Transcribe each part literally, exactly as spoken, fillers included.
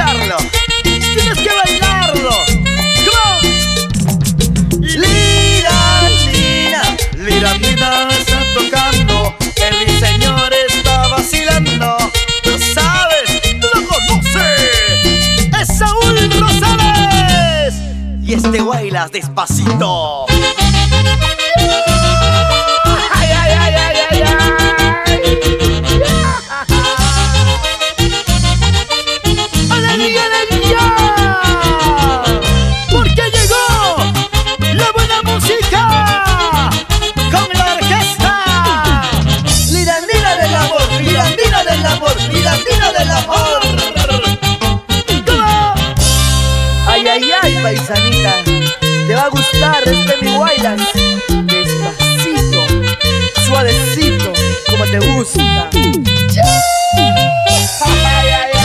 escucharlo, tienes que bailarlo. Lira, Nina, Lira, Nina está tocando, el señor está vacilando. Tú sabes, tú lo conoces, es Saúl Rosales. Y este bailas despacito. Ay, ay, ay, ay, ay, ay. ¡Alegría, alegría! Porque llegó la buena música con la orquesta. Lirandina del amor, Lirandina del amor, Lirandina del amor. ¿Cómo? Ay, ay, ay, paisanita, te va a gustar este mi bailas. Despacito, suavecito, como te gusta. Ay, ay, ay.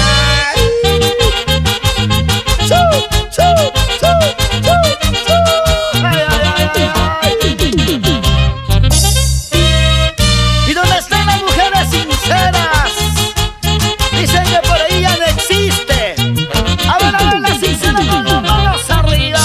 ¿Y dónde están las mujeres sinceras? Dicen que por ahí ya no existe. A ver, a ver, las sinceras con las manos arriba.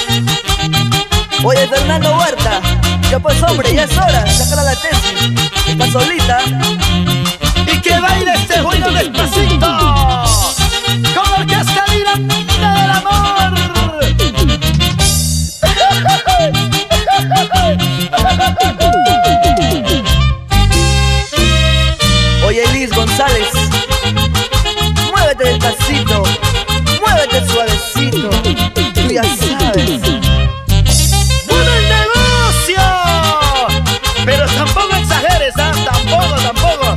Oye, Fernando Huerta, ya pues hombre, ya es hora, sácala la tesis. Está solita. Y que baile este bueno despacito con la orquesta Lirandina del amor. Oye, Liz González, muévete despacito, muévete suavecito, tú ya sabes. ¡Mueve el negocio! Pero tampoco exageres, ¿ah? Tampoco, tampoco.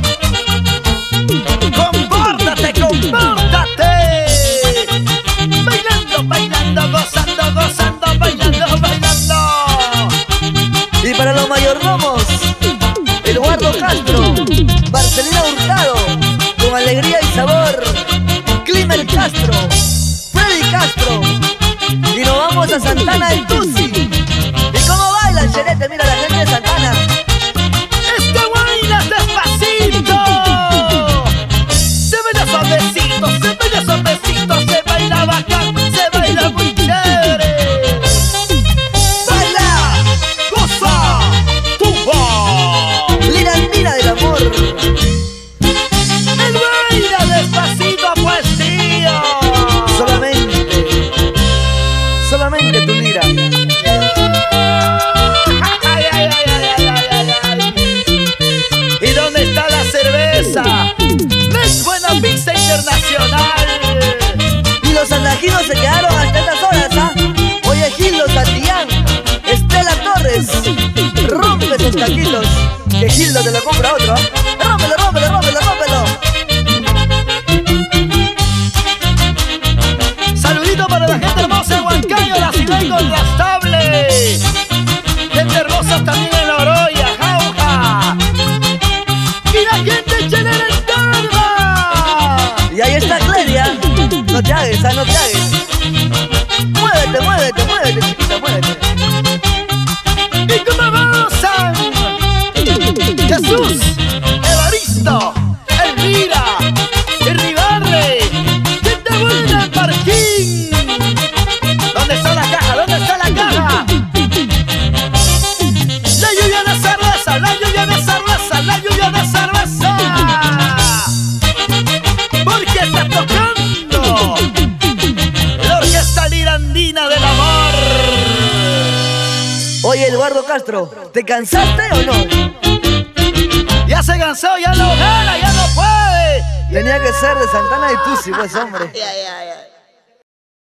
¡Compórtate, compórtate! Bailando, bailando, gozando, gozando, bailando, bailando. Y para los mayordomos, Eduardo Castro, Marcelina Hurtado, con alegría y sabor, Climer Castro, Freddy Castro. Y nos vamos a Santana del Tusi. ¿Y cómo baila el Cherete? Mira la gente de Santana. ¡Este bailas despacito! Se baila suavecito, se baila suavecito, se baila bacán, se baila muy chévere. ¡Baila! ¡Goza! ¡Tumba! Lirandina del amor. ¡El baila despacito, pues tío! Solamente, solamente tu lira. Ay, ay, ay, ay, ay, ay, ay. ¿Y dónde está la cerveza? ¡Es buena pizza internacional! Y los andajinos se quedaron hasta estas horas, ¿ah? Oye, Gildo Santillán, Estela Torres, rompe esos taquitos, que Gildo te lo compra otro, ¿ah? Rómpelo, rómpelo, rómpelo, rómpelo. Saludito para la gente hermosa de Huancayo, la ciudad incontrastable. Gente hermosa también en La Oroya, Jauja. Y la gente chelera en Tarma. Y ahí está Cleria, no te hagas, ¿ah? No te hagas. Muévete, muévete, muévete, chiquita, muévete. ¿Y cómo gozan? Jesús, Evaristo, Elvira, Ribarre, gente buena en Parquín. ¿Dónde está la caja? ¿Dónde está la caja? La lluvia de cerveza, la lluvia de cerveza, la lluvia de cerveza. Porque está tocando la orquesta Lirandina del amor. Oye, Eduardo Castro, ¿te cansaste o no? Ya se cansó, ya no gana, ya no puede. Tenía que ser de Santana de Tusi, pues hombre. Ay, ay, ay.